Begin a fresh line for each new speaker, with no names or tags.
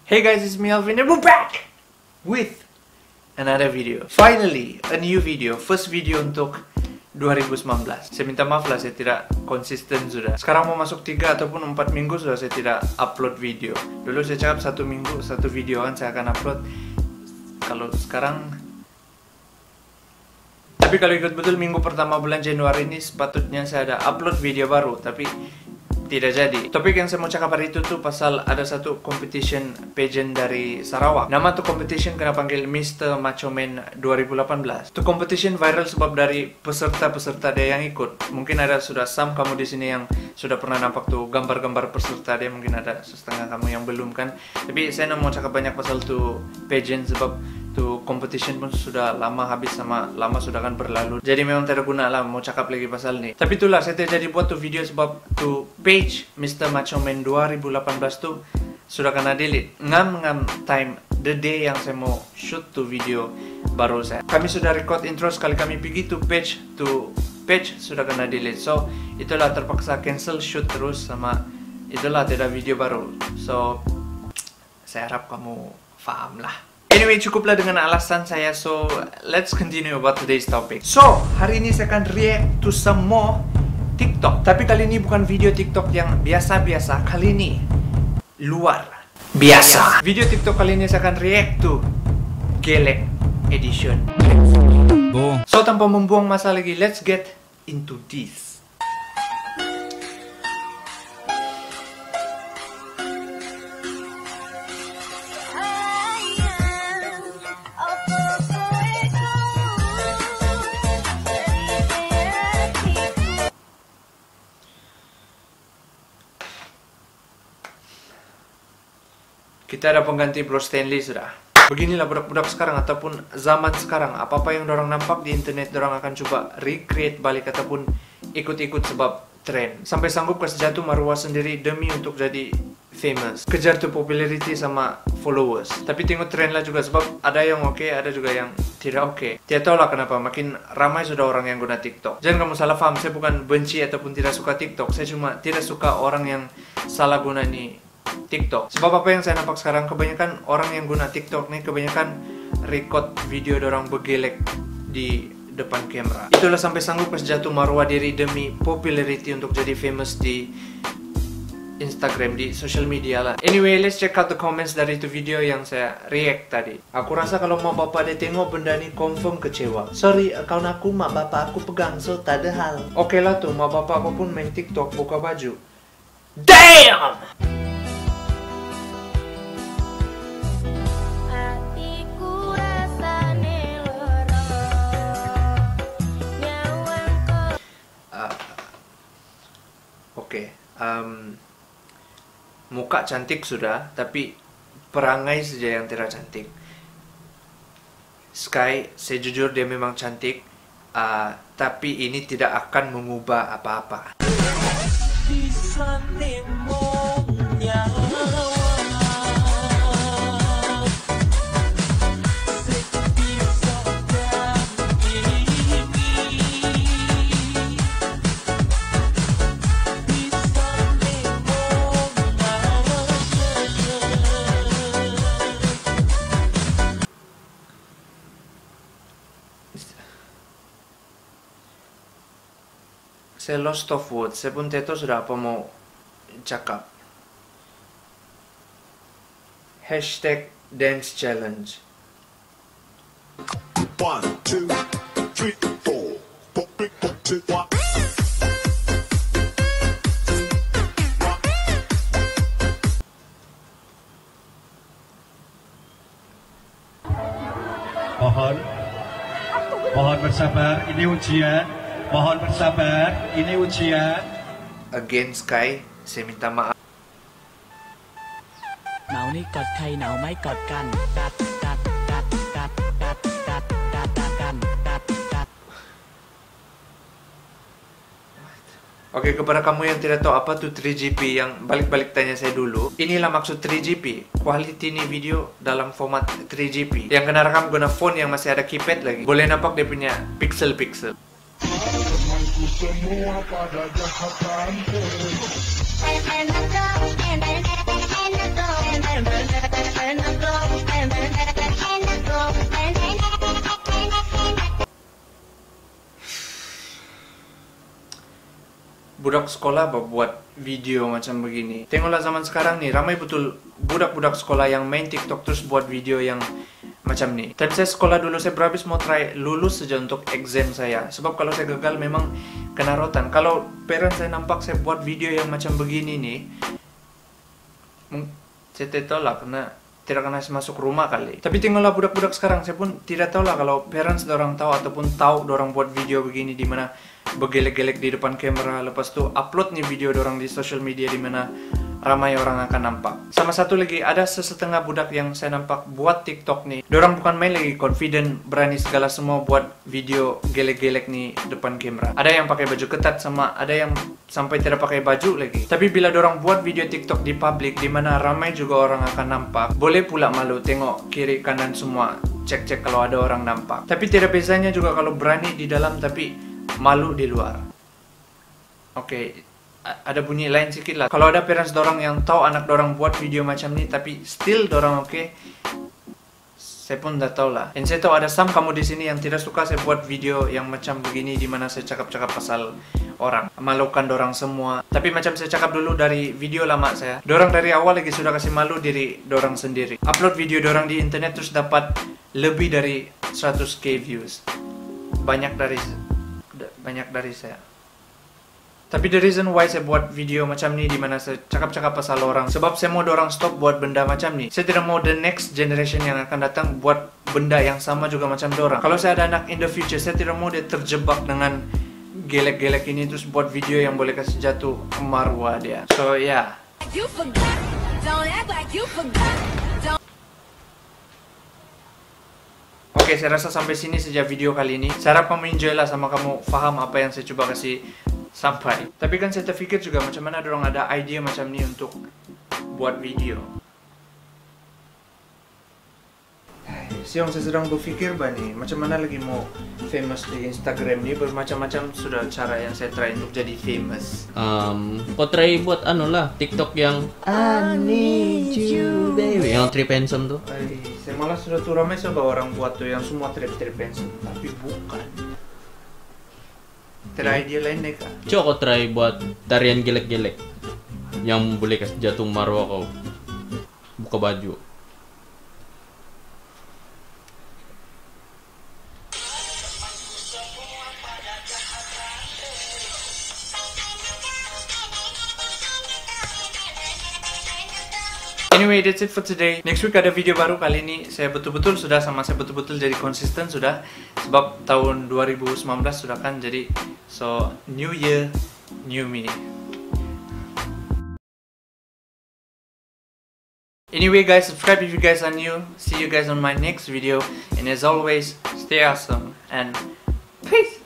Hey guys, it's me Alvin and we're back with another video. Finally, a new video, first video untuk 2019. Saya minta maaf lah, saya tidak konsisten sudah. Sekarang mau masuk 3 ataupun 4 minggu sudah saya tidak upload video. Dulu saya cakap 1 minggu, 1 video kan saya akan upload. Kalau sekarang, tapi kalau ikut betul minggu pertama bulan Januari ini sepatutnya saya ada upload video baru, tapi tidak jadi. Topik yang saya mau cakap hari itu tuh pasal ada satu competition pageant dari Sarawak. Nama tuh competition kena panggil Mr. Macho Man 2018. Tuh competition viral sebab dari peserta-peserta dia yang ikut. Mungkin ada sudah kamu di sini yang sudah pernah nampak tuh gambar-gambar peserta dia, mungkin ada setengah kamu yang belum kan. Tapi saya mau cakap banyak pasal tuh pageant sebab tuh competition pun sudah lama habis sama lama sudah kan berlalu. Jadi memang tidak guna lah mau cakap lagi pasal ini. Tapi itulah saya tidak jadi buat tuh video sebab tuh page Mr. Macho Man 2018 tuh sudah kena delete. Ngam time the day yang saya mau shoot tuh video baru saya. Kami sudah record intro sekali kami pergi tuh page sudah kena delete. So itulah terpaksa cancel shoot terus sama itulah tidak video baru. So saya harap kamu paham lah. Anyway, cukuplah dengan alasan saya. So, let's continue about today's topic. So, hari ini saya akan react to some more TikTok. Tapi kali ini bukan video TikTok yang biasa-biasa. Kali ini luar biasa. Video TikTok kali ini saya akan react to Gelek Edition. So, tanpa membuang masa lagi, let's get into this. Kita ada pengganti Bro Stanley sudah. Beginilah budak-budak sekarang ataupun zaman sekarang. Apa-apa yang dorang nampak di internet, dorang akan coba recreate balik ataupun ikut-ikut sebab tren. Sampai sanggup kasih jatuh maruah sendiri demi untuk jadi famous. Kejar tuh popularity sama followers. Tapi tengok tren lah juga sebab ada yang oke, ada juga yang tidak oke. Tidak tahu lah kenapa makin ramai sudah orang yang guna TikTok. Jangan kamu salah paham, saya bukan benci ataupun tidak suka TikTok. Saya cuma tidak suka orang yang salah guna nih TikTok. Sebab apa yang saya nampak sekarang, kebanyakan orang yang guna TikTok nih kebanyakan record video dorang bergelek di depan kamera. Itulah sampai sanggup pas jatuh maruah diri demi popularity untuk jadi famous di Instagram, di social media lah. Anyway, let's check out the comments dari itu video yang saya react tadi. Aku rasa kalau mak bapak dia tengok benda ni confirm kecewa. Sorry, account aku mak bapak aku pegang, so tak ada hal. Oke lah tuh, mak bapak aku pun main TikTok buka baju. Damn! Muka cantik sudah, tapi perangai saja yang tidak cantik. Sky, sejujur dia memang cantik, tapi ini tidak akan mengubah apa-apa. Saya lost of words, saya pun tidak tahu sudah apa mau cakap. Hashtag dance challenge.
1, 2, 3, 4.
Mohon bersabar, ini ujian. Mohon bersabar, ini ujian.
Again Sky, saya minta maaf.
หนาวนี่กอดใครหนาวไม่กอดกัน
Oke, kepada kamu yang tidak tahu apa tuh 3GP yang balik-balik tanya saya dulu, inilah maksud 3GP. Quality nih video dalam format 3GP. Yang kena rekam guna phone yang masih ada keypad lagi. Boleh nampak dia punya pixel-pixel. budak sekolah buat video macam begini. Tengoklah zaman sekarang nih, ramai betul budak-budak sekolah yang main TikTok terus buat video yang macam nih. Tapi saya sekolah dulu, saya berhabis mau try lulus saja untuk exam saya. Sebab kalau saya gagal memang kena rotan. Kalau parents saya nampak saya buat video yang macam begini nih, saya tidak tahu lah, karena tidak kena masuk rumah kali. Tapi tengoklah budak-budak sekarang, saya pun tidak tahu lah kalau parents dorang tahu ataupun tahu dorang buat video begini di mana bergelek-gelek di depan kamera, lepas tu upload nih video dorang di social media di mana ramai orang akan nampak. Sama satu lagi, ada sesetengah budak yang saya nampak buat TikTok nih. Dorang bukan main lagi confident, berani segala semua buat video gelek-gelek nih depan kamera. Ada yang pakai baju ketat sama ada yang sampai tidak pakai baju lagi. Tapi bila dorang buat video TikTok di public di mana ramai juga orang akan nampak, boleh pula malu tengok kiri kanan semua, cek-cek kalau ada orang nampak. Tapi tidak bezanya juga kalau berani di dalam tapi malu di luar. Oke, ada bunyi lain sedikit lah. Kalau ada parents dorang yang tahu anak dorang buat video macam ni tapi still dorang oke, saya pun dah tahu lah. Dan saya tahu ada some kamu di sini yang tidak suka saya buat video yang macam begini di mana saya cakap-cakap pasal orang, malukan dorang semua. Tapi macam saya cakap dulu dari video lama saya, dorang dari awal lagi sudah kasih malu diri dorang sendiri. Upload video dorang di internet terus dapat lebih dari 100k views. Banyak dari saya. Tapi the reason why saya buat video macam ni di mana saya cakap-cakap pasal orang, sebab saya mau dorang stop buat benda macam ni. Saya tidak mau the next generation yang akan datang buat benda yang sama juga macam dorang. Kalau saya ada anak in the future, saya tidak mau dia terjebak dengan gelek-gelek ini terus buat video yang boleh kasih jatuh marwah dia. So yeah.
You forgot. Don't act like you forgot.
Oke, saya rasa sampai sini saja video kali ini. Saya harap kamu enjoy lah sama kamu faham apa yang saya coba kasih sampai. Tapi kan saya terfikir juga macam mana dorang ada idea macam ni untuk buat video. Siang saya sedang berfikir bani, macam mana lagi mau famous di Instagram ni. Bermacam-macam sudah cara yang saya try untuk jadi famous.
Kau try buat lah TikTok yang I need you baby, yang trip handsome tuh.
Saya malah sudah tuh ramai coba orang buat tuh yang semua trip handsome, tapi bukan. Tidak idea lain deh kak.
Coba kau try buat tarian gelek-gelek yang boleh kasih jatuh marwah kau. Buka baju.
Anyway, that's it for today. Next week ada video baru. Kali ini saya betul-betul sudah jadi konsisten sudah. Sebab tahun 2019 sudah kan, jadi so new year, new me. Anyway guys, subscribe if you guys are new. See you guys on my next video. And as always, stay awesome and peace.